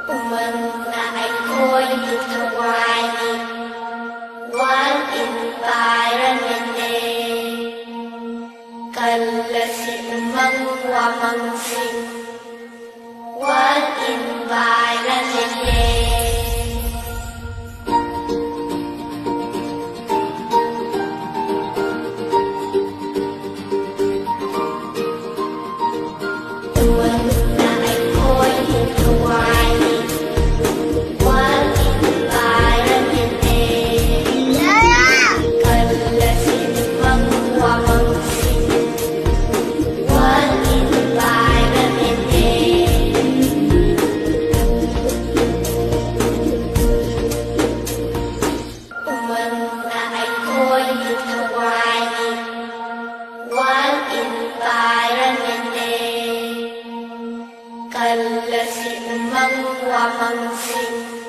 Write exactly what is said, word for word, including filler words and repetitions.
Umangna aiko'y itawain, One Environment Day. Kalasin mang wamangsin, One Environment Day. Umangna aiko'y itawain, One Environment Day. Kalasin mang wamangsin, One Environment Day. Umangna aiko'y itawain, One Environment Day. Kalasin mang wamangsin,